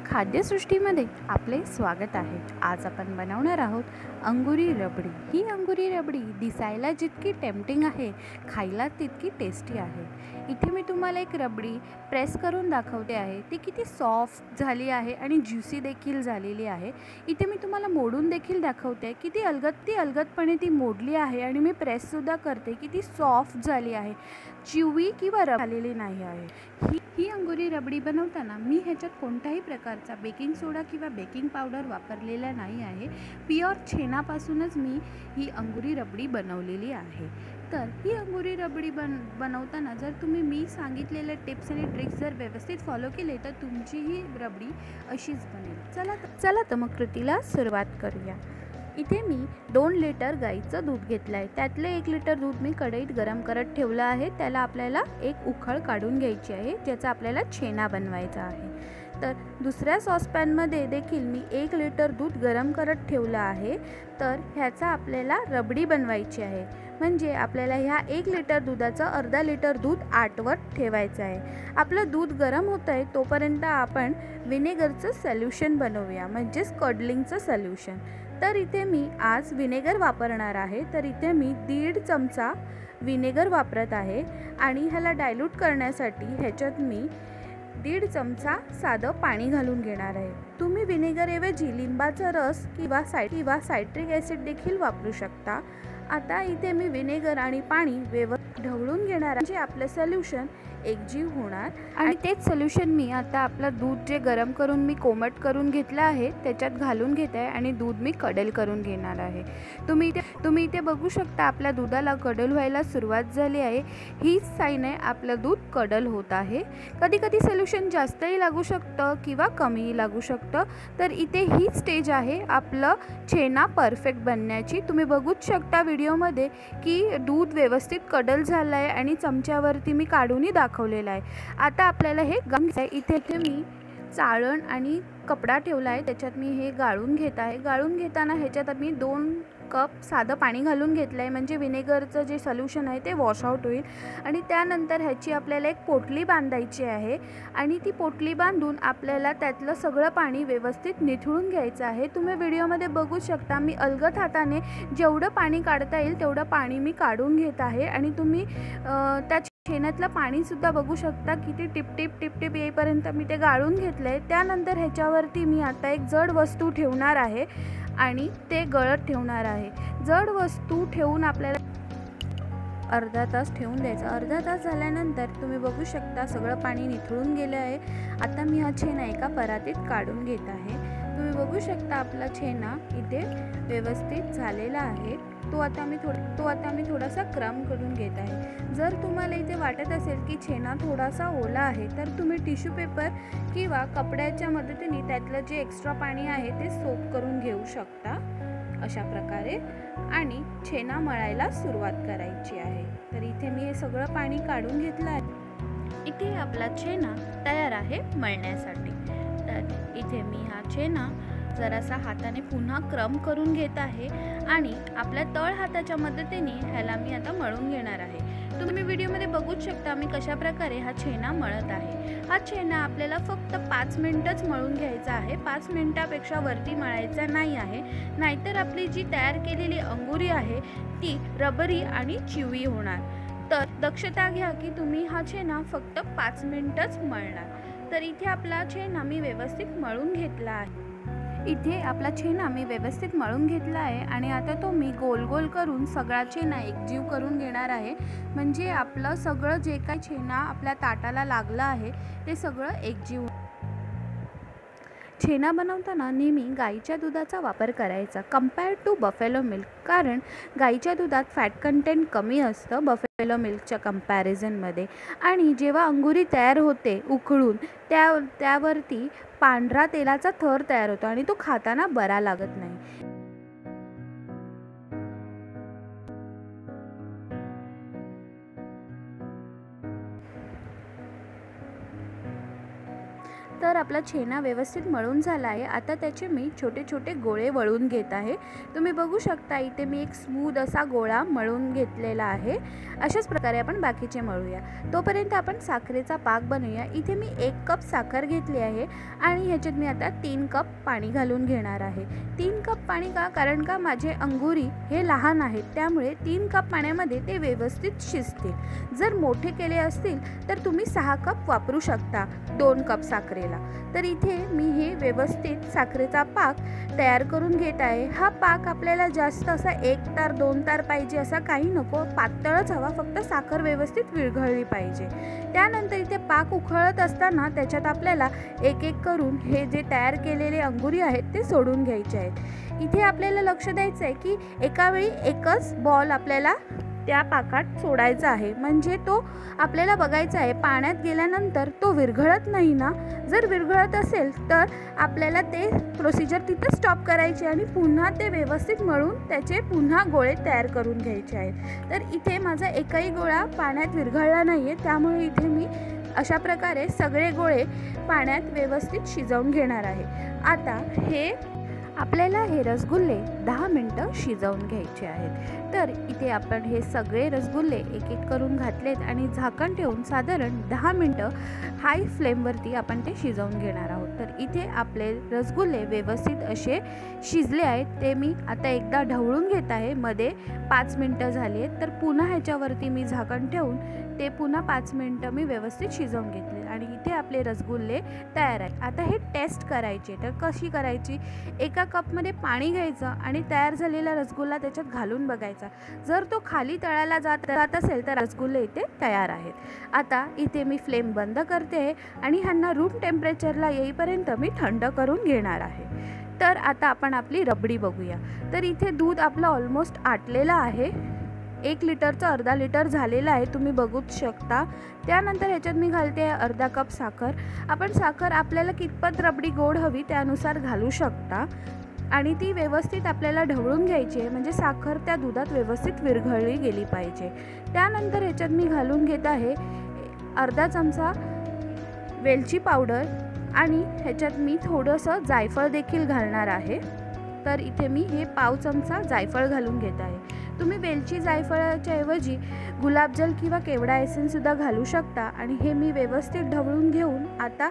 खाद्यसृष्टीमध्ये आपले स्वागत आहे। आज आपण बनवणार आहोत अंगुरी रबडी। ही अंगुरी रबडी दिसायला जितकी टेम्पटिंग आहे, खायला तितकी टेस्टी आहे। इथे मी तुम्हाला एक रबडी प्रेस करून दाखवते आहे। ती किती सॉफ्ट झाली आहे आणि ज्युसी देखील झालेली आहे। इथे मी तुम्हाला मोडून देखील दाखवते किती अलगदपणे ती मोडली आहे आणि मी प्रेस सुद्धा करते किती सॉफ्ट झाली आहे, चिवी किंवा रब झालेली नाही आहे। ही अंगुरी रबडी बनवताना मी ह्याच्यात कोणत्याही प्रकारचा बेकिंग सोडा किंवा बेकिंग पावडर वापरलेला नाही आहे। प्युअर छेनापासूनच मी ही अंगुरी रबडी बनवलेली आहे। तर ही अंगुरी रबडी बनवताना जर तुम्ही मी सांगितलेले टिप्स आणि ट्रिक्स जर व्यवस्थित फॉलो केले तर तुमची ही रबडी अशीच बनेल। चला तर मग कृतीला सुरुवात करूया। इथे मी 2 लिटर गाईचं दूध घेतलं आहे। त्यातले 1 लिटर दूध मी कढईत गरम करत ठेवलं आहे। त्याला आपल्याला एक उकळ काढून घ्यायची आहे, ज्याचा आपल्याला छेना बनवायचा आहे। तर दुसऱ्या सॉसपॅनमध्ये देखील मी 1 लिटर दूध गरम करत ठेवलं आहे। तर ह्याचा आपल्याला रबडी बनवायची आहे, म्हणजे आपल्याला ह्या 1 लिटर दुधाचं अर्धा लिटर दूध आटवत ठेवायचं आहे। आपलं दूध गरम होतं आहे तोपर्यंत आपण विनेगरचं सोल्युशन बनवूया, म्हणजेच कॉडलिंगचं सोल्युशन। तर इथे मी आज विनेगर वापरणार आहे। तर इथे मी 1.5 चमचा विनेगर वापरत आहे आणि ह्याला डायल्यूट करण्यासाठी ह्याच्यात मी 1.5 चमचा साधं पाणी घालून घेणार आहे। तुम्ही विनेगरऐवजी लिंबाचा रस किंवा सायट्रिक ॲसिड देखील वापरू शकता। आता इथे मी विनेगर आणि पाणी व्यवस्थित ढवळून घेणार आहे, म्हणजे आपलं सोल्युशन एकजीव होणार। आणि तेच सोल्युशन मी आता आपलं दूध जे गरम करून मी कोमट करून घेतलं आहे त्याच्यात घालून घेत आहे आणि दूध मी कडल करून घेणार आहे। तुम्ही इथे बघू शकता आपल्या दुधाला कडल व्हायला सुरुवात झाली आहे। हीच साईन आहे आपलं दूध कडल होत आहे। कधी कधी सोल्युशन जास्तही लागू शकतं किंवा कमीही लागू शकतं। तर इथे ही स्टेज आहे आपलं छेना परफेक्ट बनण्याची। तुम्ही बघूच शकता व्हिडिओमध्ये की दूध व्यवस्थित कडल झालं आहे आणि चमच्यावरती मी काढूनही दाखवलेला आहे। आता आपल्याला हे इथे मी चाळण आणि कपडा ठेवला आहे, त्याच्यात मी हे गाळून घेत आहे। गाळून घेताना ह्याच्यात मी 2 कप साधं पाणी घालून घेतलं आहे, म्हणजे विनेगरचं जे सोल्युशन आहे ते वॉश आउट होईल। आणि त्यानंतर ह्याची आपल्याला एक पोटली बांधायची आहे आणि ती पोटली बांधून आपल्याला त्यातलं सगळं पाणी व्यवस्थित निथळून घ्यायचं आहे। तुम्ही व्हिडिओमध्ये बघू शकता मी अलगद हाताने जेवढं पाणी काढता येईल तेवढं पाणी मी काढून घेत आहे। आणि तुम्ही त्या छेन्यातलं पाणीसुद्धा बघू शकता किती टिपटिप येईपर्यंत मी ते गाळून घेतलं आहे। त्यानंतर ह्याच्यावरती मी आता एक जड वस्तू ठेवणार आहे आणि ते गळत ठेवणार आहे। जड वस्तू ठेवून आपल्याला अर्धा तास ठेवून द्यायचं। अर्धा तास झाल्यानंतर तुम्ही बघू शकता सगळं पाणी निथळून गेलं आहे। आता मी हा छेना एका परातीत काढून घेत आहे। तुम्ही बघू शकता आपला छेना इथे व्यवस्थित झालेला आहे। तो आता मी थोडासा क्रम करून घेत आहे। जर तुम्हाला इथे वाटत असेल की छेना थोडासा ओला आहे तर तुम्ही टिश्यू पेपर किंवा कपड्याच्या मदतीने त्यातलं जे एक्स्ट्रा पाणी आहे ते सोक करून घेऊ शकता अशा प्रकारे, आणि छेना मळायला सुरुवात करायची आहे। तर इथे मी हे सगळं पाणी काढून घेतलं आहे। इथे आपला छेना तयार आहे मळण्यासाठी। तर इथे मी हा छेना जरासा हाताने पुन्हा क्रम करून घेत आहे आणि आपल्या तळ हाताच्या मदतीने ह्याला मी आता मळून घेणार आहे। तुम्ही व्हिडिओमध्ये बघूच शकता मी कशा प्रकारे हा छेना मळत आहे। हा छेना आपल्याला फक्त 5 मिनिटच मळून घ्यायचा आहे, 5 मिनिटापेक्षा वरती मळायचा नाही आहे, नाहीतर आपली जी तयार केलेली अंगुरी आहे ती रबरी आणि चिवी होणार। तर दक्षता घ्या की तुम्ही हा छेना फक्त 5 मिनिटच मळणार। तर इथे आपला छेना मी व्यवस्थित मळून घेतला आहे। इथे आपला छेना मी व्यवस्थित मळून घेतला आहे आणि आता तो मी गोल गोल करून सगळा छेना एकजीव करून घेणार आहे, म्हणजे आपलं सगळं जे काही छेना आपल्या ताटाला लागलं आहे ते सगळं एकजीव। छेना बनवताना नेहमी गाईच्या दुधाचा वापर करायचा कंपेअर टू बफेलो मिल्क, कारण गाईच्या दुधात फॅट कंटेंट कमी असतं बफेलो मिल्कच्या कंपॅरिझनमध्ये। आणि जेव्हा अंगुरी तयार होते उकळून त्यावरती पांढरा तेलाचा थर तयार होतो आणि तो खाताना बरा लागत नाही। तर आपला छेना व्यवस्थित मळून झाला आहे। आता त्याचे मी छोटे छोटे गोळे वळून घेत आहे। तुम्ही बघू शकता इथे मी एक स्मूथ असा गोळा मळून घेतलेला आहे। अशाच प्रकारे आपण बाकीचे मळूया। तोपर्यंत आपण साखरेचा पाक बनवूया। इथे मी 1 कप साखर घेतली आहे आणि ह्याच्यात मी आता 3 कप पाणी घालून घेणार आहे। 3 कप पाणी का? कारण का माझे अंगुरी हे लहान आहेत, त्यामुळे 3 कप पाण्यामध्ये ते व्यवस्थित शिजतील। जर मोठे केले असतील तर तुम्ही 6 कप वापरू शकता 2 कप साखरेला। तर इथे मी हे व्यवस्थित साखरेचा पाक तयार करून घेत आहे। हा पाक आपल्याला जास्त असा 1 तार 2 तार पाहिजे असा काही नको, पातळच हवा, फक्त साखर व्यवस्थित विरघळली पाहिजे। त्यानंतर इथे पाक उकळत असताना त्याच्यात आपल्याला एक एक करून हे जे तयार केलेले अंगुरी आहेत ते सोडून घ्यायचे आहेत। इथे आपल्याला लक्ष द्यायचं आहे की एका वेळी एकच बॉल आपल्याला त्या पाकात सोडायचा आहे, म्हणजे तो आपल्याला बघायचा आहे पाण्यात गेल्यानंतर तो विरघळत नाही ना। जर विरघळत असेल तर आपल्याला ते प्रोसिजर तिथं स्टॉप करायची आणि पुन्हा ते व्यवस्थित मळून त्याचे पुन्हा गोळे तयार करून घ्यायचे आहेत। तर इथे माझा एकही गोळा पाण्यात विरघळला नाही आहे, त्यामुळे इथे मी अशा प्रकारे सगळे गोळे पाण्यात व्यवस्थित शिजवून घेणार आहे। आता आपल्याला हे रसगुल्ले 10 मिनिटं शिजवून घ्यायचे आहेत। तर इथे आपण हे सगळे रसगुल्ले एक एक करून घातलेत आणि झाकण ठेवून साधारण 10 मिनिटं हाय फ्लेमवरती आपण ते शिजवून घेणार आहोत। तर इथे आपले रसगुल्ले व्यवस्थित असे शिजले आहेत। ते मी आता एकदा ढवळून घेत आहे। मध्ये 5 मिनिटं झाली आहेत, तर पुन्हा ह्याच्यावरती मी झाकण ठेवून ते पुन्हा 5 मिनिटं मी व्यवस्थित शिजवून घेतले आणि इथे आपले रसगुल्ले तयार आहेत। आता हे टेस्ट करायचे, तर कशी करायची? एका कपमध्ये पाणी घ्यायचं आणि तयार झालेला रसगुल्ला त्याच्यात घालून बघायचा। जर तो खाली तळाला जात असेल तर रसगुल्ले इथे तयार आहेत। आता इथे मी फ्लेम बंद करते आणि ह्यांना रूम टेम्परेचरला येईपर्यंत मी थंड करून घेणार आहे। तर आता आपण आपली रबडी बघूया। तर इथे दूध आपलं ऑलमोस्ट आटलेलं आहे। 1 लिटरचं अर्धा लिटर झालेलं आहे, तुम्ही बघूच शकता। त्यानंतर ह्याच्यात मी घालते आहे अर्धा कप साखर। आपण साखर आपल्याला कितपत रबडी गोड हवी त्यानुसार घालू शकता आणि ती व्यवस्थित आपल्याला ढवळून घ्यायची आहे, म्हणजे साखर त्या दुधात व्यवस्थित विरघळली गेली पाहिजे। त्यानंतर ह्याच्यात मी घालून घेत आहे अर्धा चमचा वेलची पावडर आणि ह्याच्यात मी थोडंसं जायफळ देखील घालणार आहे। तर इथे मी हे पाव चमचा जायफळ घालून घेत आहे। तुम्ही वेलची जायफळाच्या ऐवजी गुलाबजल किंवा केवडा एसेन्ससुद्धा घालू शकता आणि हे मी व्यवस्थित ढवळून घेऊन आता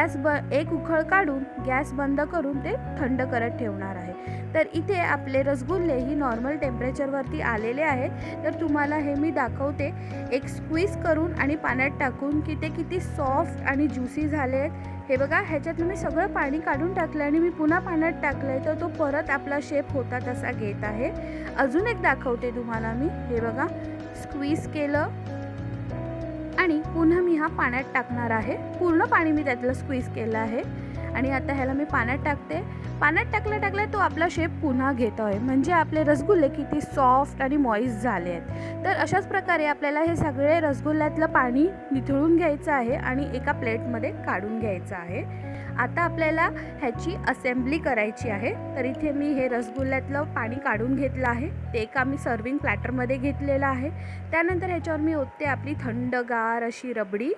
एक उकळ काढून गॅस बंद करून ते थंड करत ठेवणार आहे। तर इथे आपले रसगुल्ले ही नॉर्मल टेम्परेचरवरती आलेले आहेत। तर तुम्हाला हे मी दाखवते एक स्क्वीज करून आणि पाण्यात टाकून की ते किती सॉफ्ट आणि ज्युसी झाले आहेत। हे बघा, ह्याच्यात मी सगळं पाणी काढून टाकलं आणि मी पुन्हा पाण्यात टाकलंय, तर तो परत आपला शेप होता तसा घेत आहे। अजून एक दाखवते तुम्हाला मी। हे बघा, स्क्वीज केलं आणि पुन्हा मी हा पाण्यात टाकणार आहे। पूर्ण पाणी मी त्यातलं स्क्वीज केलं आहे आणि आता ह्याला मी पाण्यात टाकते। पाण्यात टाकल्या तो आपला शेप पुन्हा घेत आहे, म्हणजे आपले रसगुल्ले किती सॉफ्ट आणि मॉइस्ट झाले आहेत। तर अशाच प्रकारे आपल्याला हे सगळे रसगुल्ल्यातलं पाणी निथळून घ्यायचं आहे आणि एका प्लेटमध्ये काढून घ्यायचं आहे। आता आपल्याला ह्याची असेंब्ली करायची आहे। तर इथे मी हे रसगुल्ल्यातलं पाणी काढून घेतलं आहे, ते एका मी सर्विंग प्लॅटरमध्ये घेतलेलं आहे। त्यानंतर ह्याच्यावर मी ओतते आपली थंडगार अशी रबडी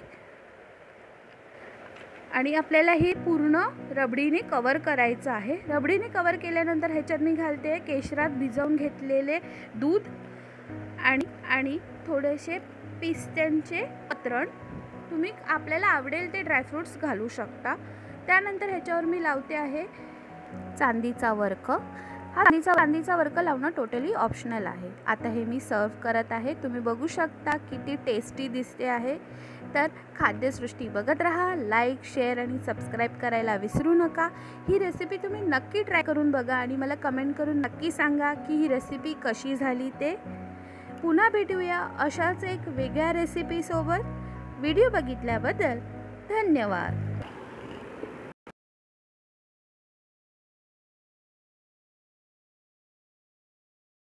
आणि आपल्याला हे पूर्ण रबडीने कवर करायचं आहे। रबडीने कवर केल्यानंतर ह्याच्यात मी घालते केशरात भिजवून घेतलेले दूध आणि थोडेसे पिस्त्यांचे पत्रण। तुम्ही आपल्याला आवडेल ते ड्रायफ्रूट्स घालू शकता। त्यानंतर ह्याच्यावर मी लावते आहे चांदीचा वर्क। हा चांदीचा वर्क लावणं टोटली ऑप्शनल आहे। आता हे मी सर्व करत आहे। तुम्ही बघू शकता किती टेस्टी दिसते आहे। तर खाद्यसृष्टी बघत राहा, लाईक, शेअर आणि सबस्क्राईब करायला विसरू नका। ही रेसिपी तुम्ही नक्की ट्राय करून बघा आणि मला कमेंट करून नक्की सांगा की ही रेसिपी कशी झाली ते। पुन्हा भेटूया अशाच एक वेगळ्या रेसिपीसोबत। व्हिडिओ बघितल्याबद्दल धन्यवाद।